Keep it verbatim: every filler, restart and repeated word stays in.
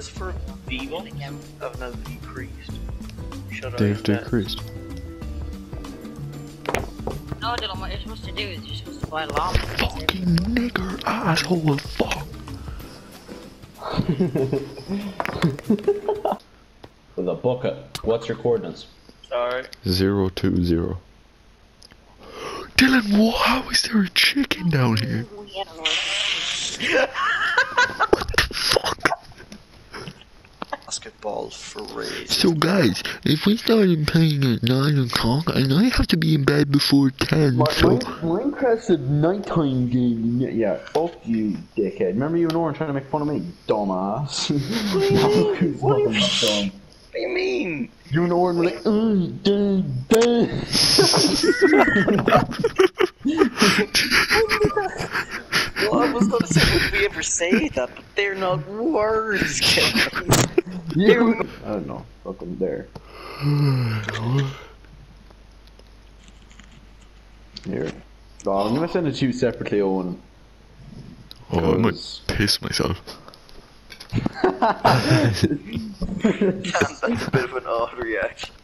this for V one? Oh no, decreased. Shut They've up. decreased. No, Dylan, what you're supposed to do is you're supposed to buy a llama. Fucking nigger asshole, fuck. With a bucket. What's your coordinates? Sorry. Zero two zero. Dylan, what? How is there a chicken down here? Basketball for raise. So guys, if we started playing at nine o'clock, and I have to be in bed before ten, My, so... Minecraft's a nighttime game. Yeah, fuck you, dickhead. Remember you and Oren trying to make fun of me? Dumbass. What do you mean? What do you What do you mean? You and Oren were like, oh, duh, duh. Well, I was gonna say, would we ever say that? But they're not words, Kevin. You. I don't know. Fucking there. Here. Oh, I'm gonna send it to you separately, Owen. Oh, I might piss myself. That's a bit of an odd reaction.